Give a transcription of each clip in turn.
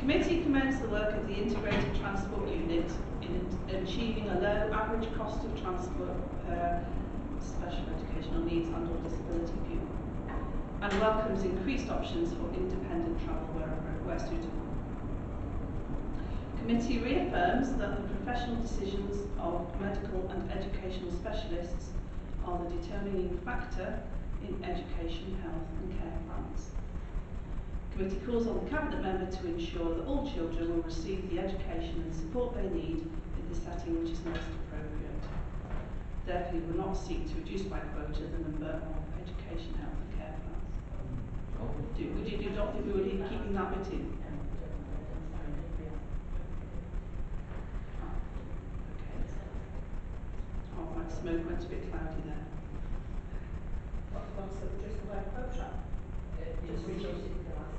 committee commends the work of the Integrated Transport Unit in achieving a low average cost of transport per special educational needs and or disability pupil, and welcomes increased options for independent travel where suitable. Committee reaffirms that the professional decisions of medical and educational specialists are the determining factor in education, health and care plans. Committee calls on the Cabinet member to ensure that all children will receive the education and support they need in the setting which is most appropriate. Therefore, we will not seek to reduce by quota the number of education, health and care plans. Would you not think we were keeping that bit in? Oh, my smoke went a bit cloudy there. What the ones that reduce the word quota? Just reduce it.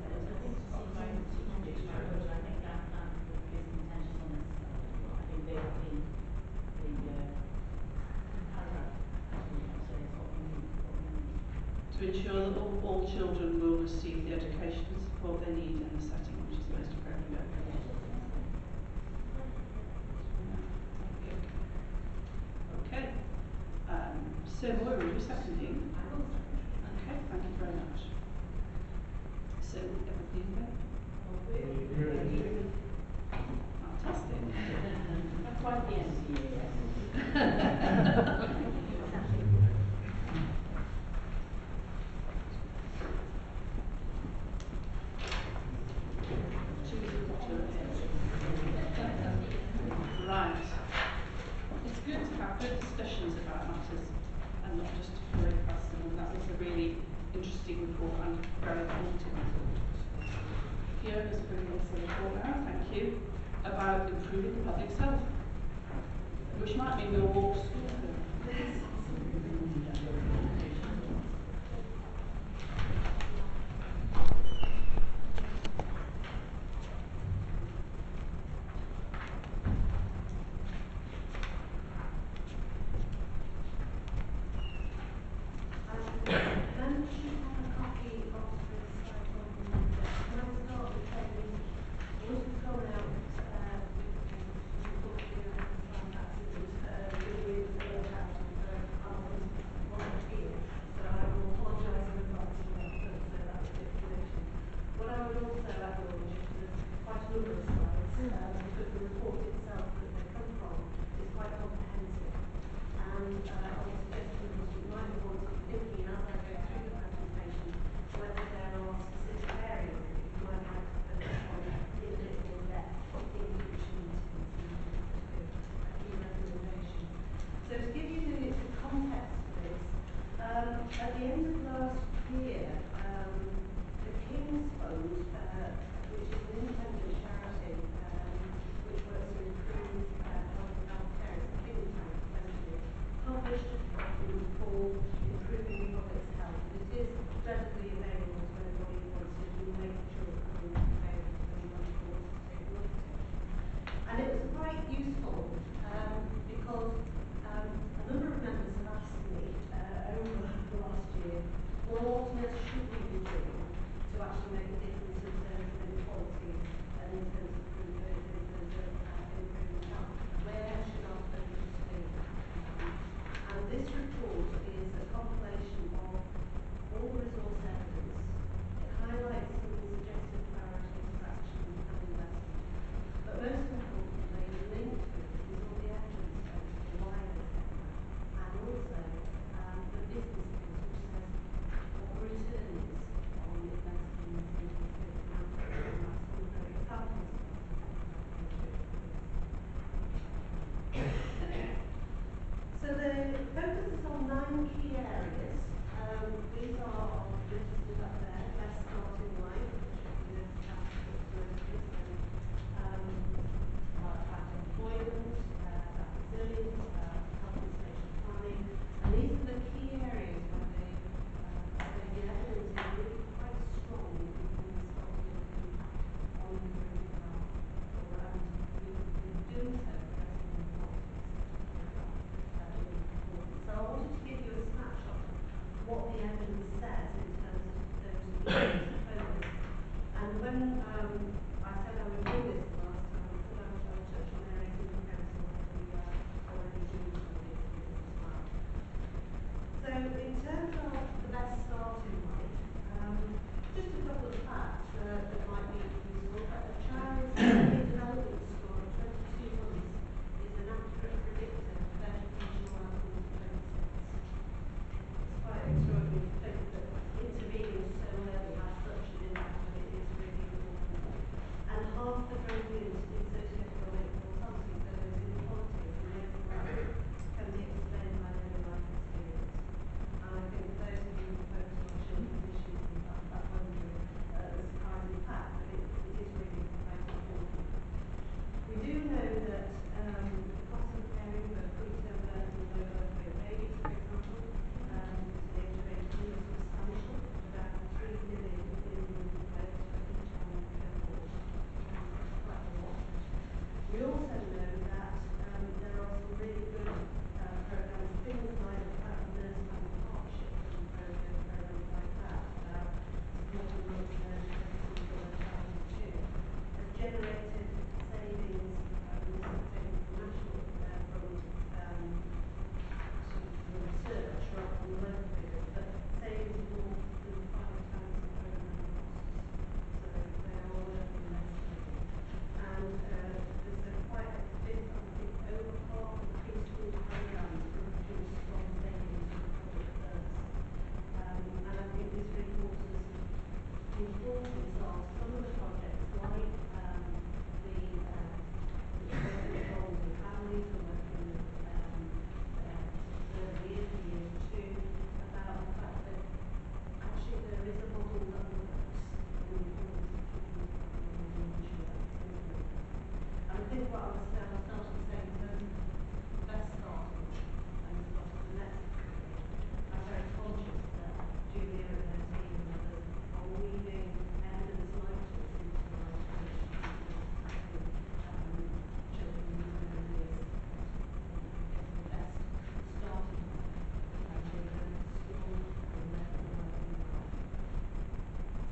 To ensure that all children will receive the education and support they need in the setting which is most appropriate. Okay. So Moira, are you seconding? Okay, thank you very much. So everything there? Fantastic. That's why the end of the year, yes. Right. It's good to have good discussions about matters and not just to flow past them, and that was a really interesting report and very informative report. Fiona's bringing us a report now, thank you, about improving the public's health, which might mean we'll walk to school soon. what I was starting saying in terms of best starting and what the next period. I'm very conscious that Julia and her team and others are weaving elements like this into my education children in the years. It's the best starting point with a strong and level working life.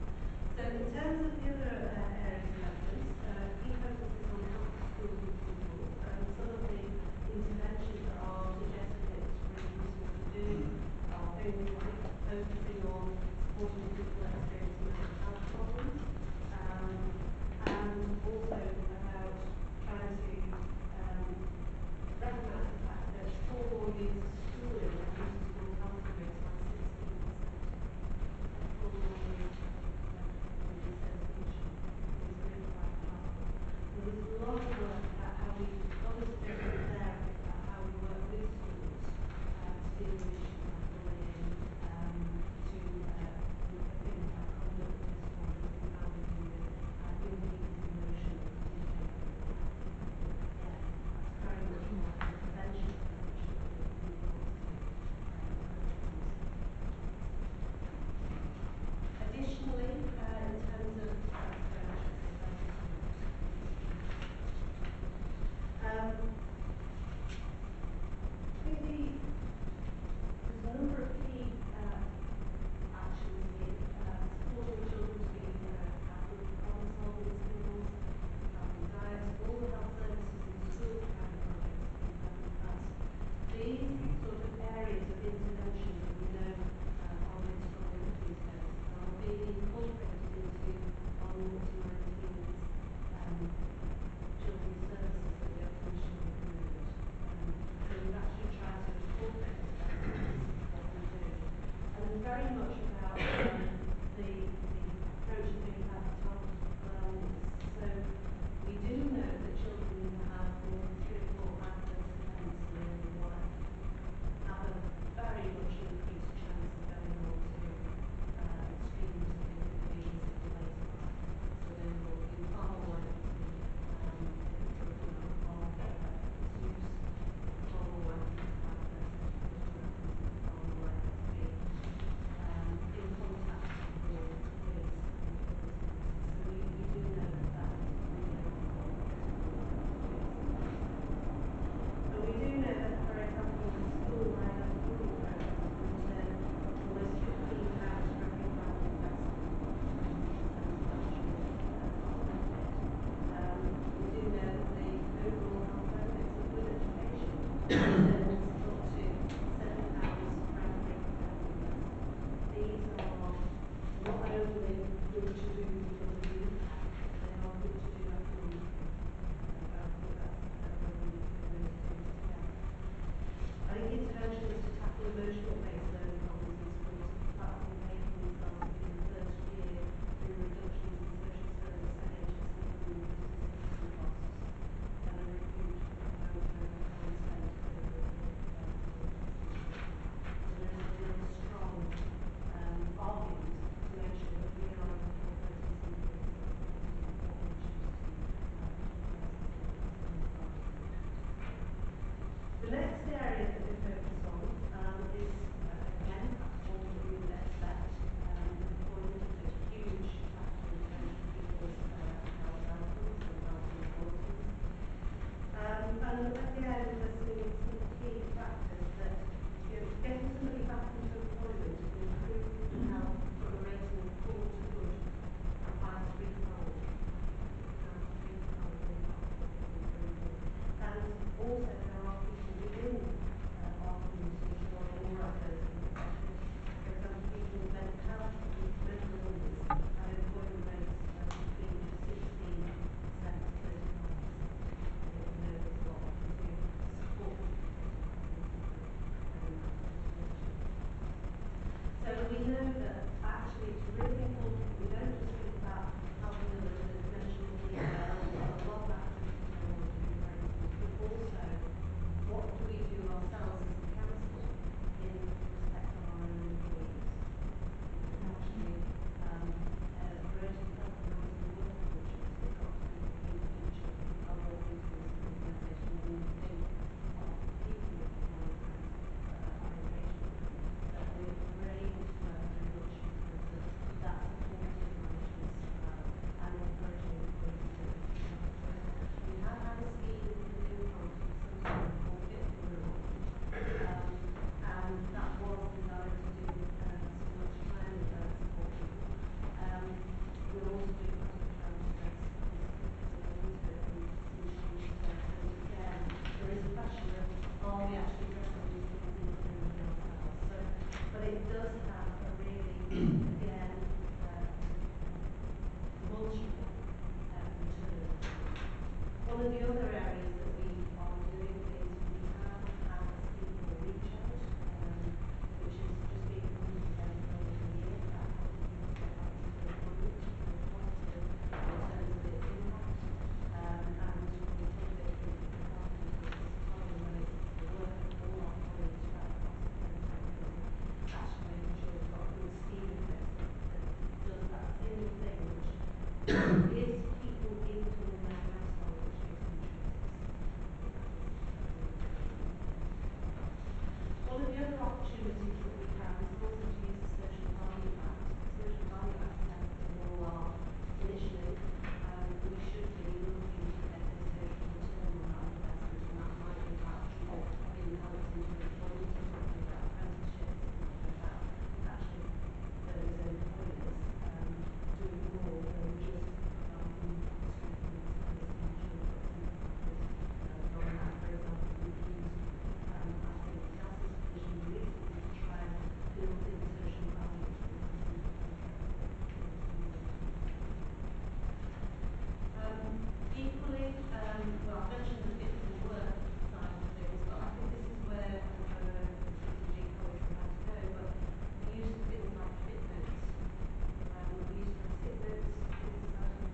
So in terms of the other areas of evidence, he focuses on helping schools with One of the other areas that we are doing is we have had people reach out, which has just been 100% over the year. That happens to be good, positive in terms of its impact, and we take it into account because time when the work of all our colleagues right across the country, actually making sure we've got a good scheme in place that does that single thing which gives people income in their household, which makes them choices. One of the other opportunities that we have is also to use the Social Value Act. The Social Value Act has all our initially, we should be looking to get a social return on that investment, and that might impact in how it's into employment, it's talking about apprenticeships, it's talking about actually those employers doing more than just providing strengthening service and ensuring that some factors on that. For example, we've used I think Chelsea's position recently to try and build in social values within some of the equally, well, I mentioned the fitness and work side of things, but I think this is where, I don't know if the CCG colleagues have had to go, but the use of things like fit notes. We used to have sit notes in society,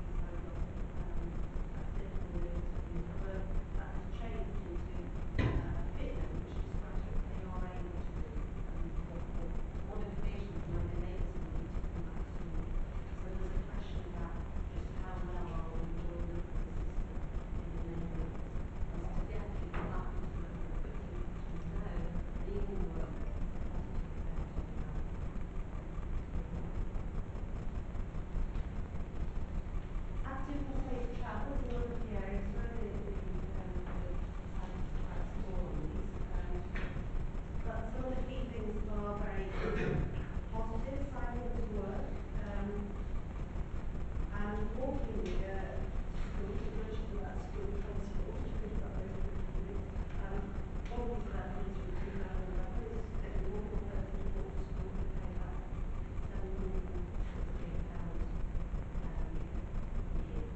that's it for the interview, but that has changed into a fit note, which describes what they are able to do, what modifications might enable somebody to come back sooner. So there's a question about just how well are we building the system in enabling us to get people back into work more quickly, and to know leaving work has a positive effect on that. Active and safe travel is one of the areas where the science is quite small on these. But some of the key things are very positive: cycling to work, and walking to school. We mentioned about school transport, which I think about those quickly. One piece of that comes from 2011 is getting one more person to walk to school to pay back £768 a year.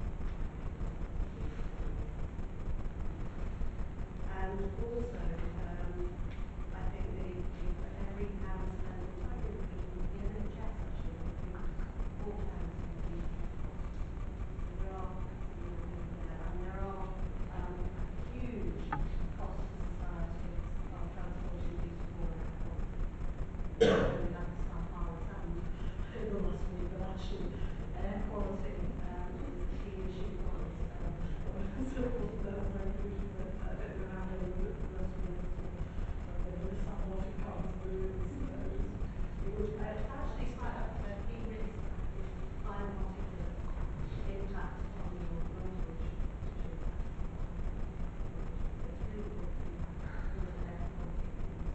And also, I think for every pound spent on cycling, the NHS actually reduces £4 in so there are things there, and there are huge costs to society of transporting these poor costs. We had to start our exams over the last week, but actually air quality is a key issue for us. So it wasn't very good, but I don't know how many was it for the rest of the they were sat a lot of cars in the rooms, it's actually quite a key risk, is fine particulate impact on your lungs, which is it's really good impact on the air quality.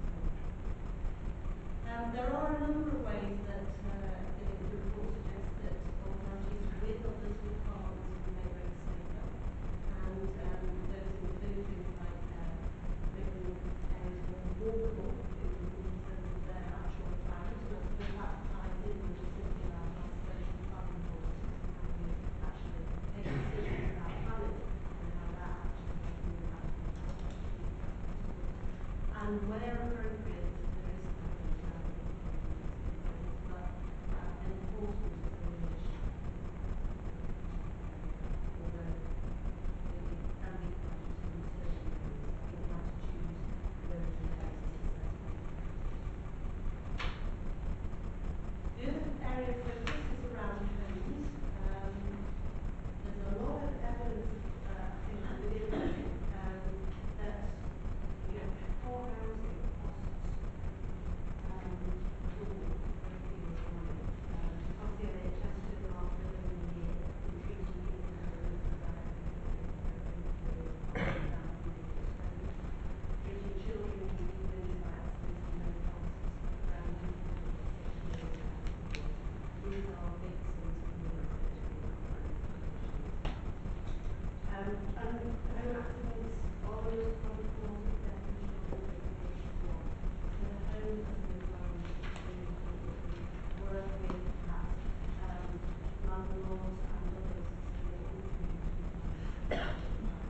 There are a number of ways that the report suggests that authorities with others with partners can make roads safer, and those include things like making areas more walkable in terms of their actual environment, and I suppose that ties in with just thinking about our social planning policies and how we actually make decisions about planning and how that actually has an impact on projects. And where appropriate, there is something to have but enforcement is the real issue. Although it can be quite useful in certain areas, I think we have to choose roads and areas as assessment. The other area of focus is around homes. There's a lot of evidence, I think, within that poor housing costs obviously NHS £2.5 million a year, increasing in evidence about treating children who leave inside facing those costs around £106 million a year. These are big sums of money associated with chronic conditions. And home accidents are the most common cause of death in children over the age of 1. So the home as an environment is really important. We work with perhaps landlords and others to make all community environments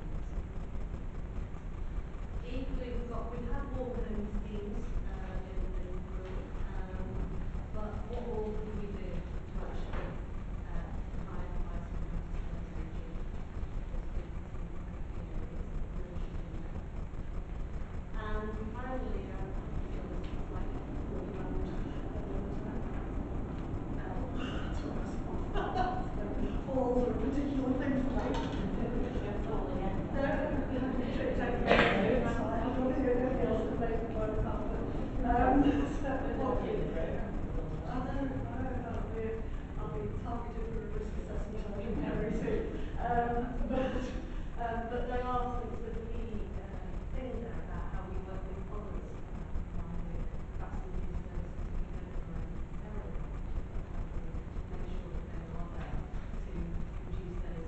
But there are some sort of key things there about how we work with others, perhaps in these services we don't necessarily make sure that they are there to reduce those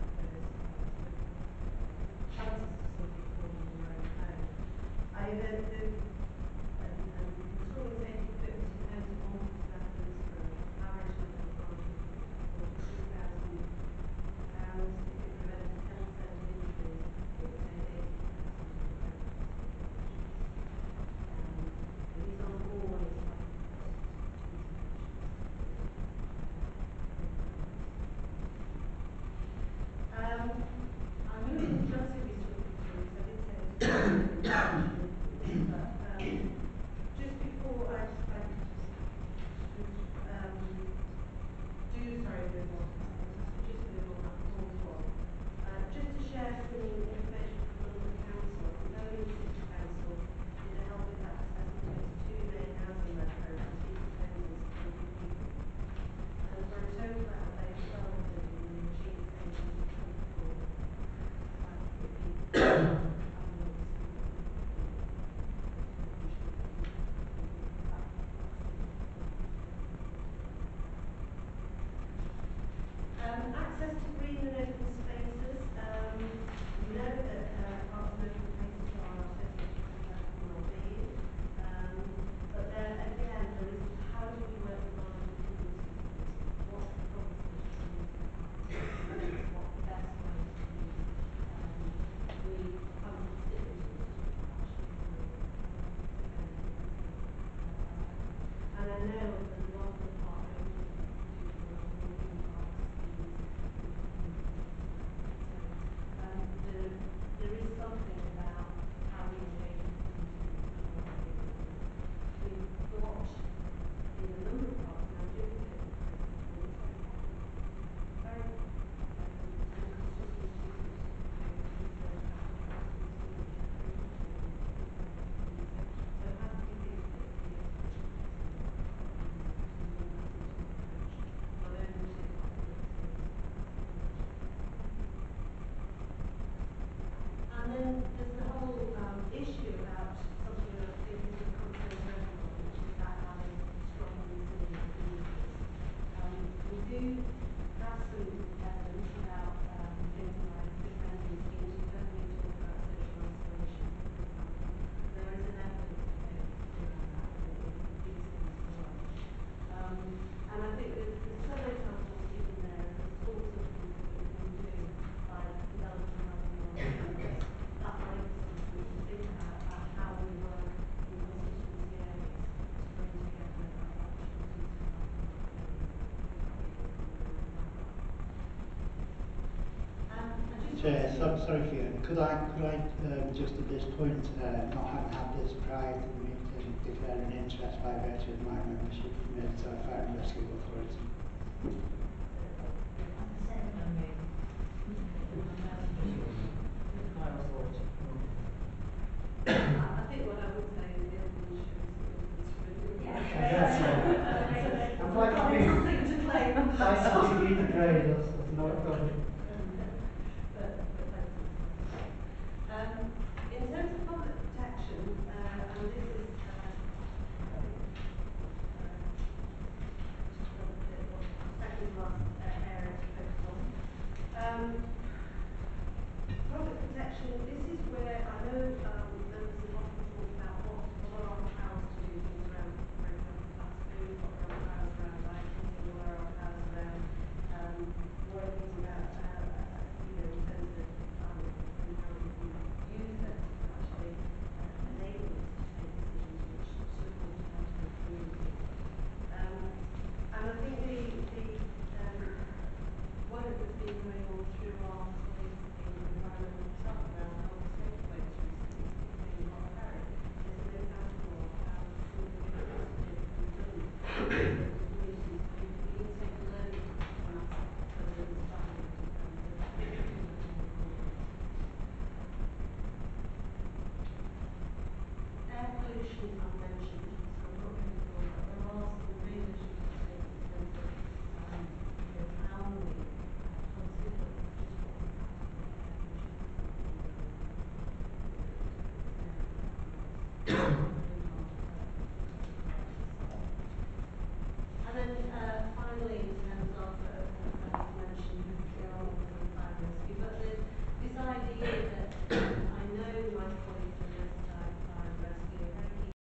chances of somebody falling in their own home. Installing safety equipment in homes of multiple residents for an average monthly cost of £2,000. If it prevents 10% of injuries, it would save £80,000. These aren't always I'm moving relatively swiftly through, so I did say but just before I do move on, just move on that point one. Just to share some information from London Council, Birmingham City Council did a health impact assessment of its two main housing-led programs, East Homes and Supported People. And for a total outlay of 12 million in achieved savings of 24. Access to green and open spaces. We know that parks and open spaces are associated with health and well-being. But then again, there is how do we work with our local communities? What's the conversation? What's the best way to use? We have constituencies and I know that a lot of the park owners there is something about how we engage with communities. We've got in a number of parts now doing it. Very And then there's the whole issue about something that I think is a concern for everyone, which is that having strong and resilient communities. We do have some evidence about things like differentiating schemes. We don't need to talk about social isolation. There is an evidence around that in these things as well. And I think there's some examples given there of the sorts of things that we can do by developing healthy relationships. That might be something to think about how we work in constituency areas to bring together opportunities for health and well-being. Sorry, Fiona. Could I just at this point, not having had this prior to the meeting, declare an interest by virtue of my membership of the Military Fire and Rescue Authority?